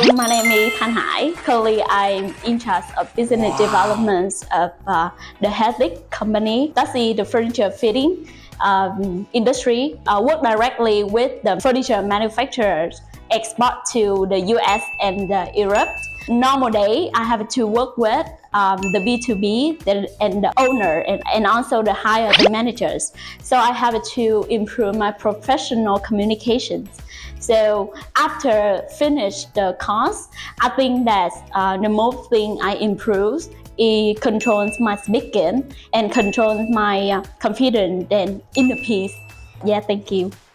My name is Thanh Hải. Currently, I'm in charge of business development of the Helix company. That's the furniture fitting industry. I work directly with the furniture manufacturers, export to the US and Europe. Normal day, I have to work with the B2B and the owner and also the higher managers. So I have to improve my professional communications. So after finish the course, I think that the most thing I improve it controls my speaking and controls my confidence and inner peace. Yeah, thank you.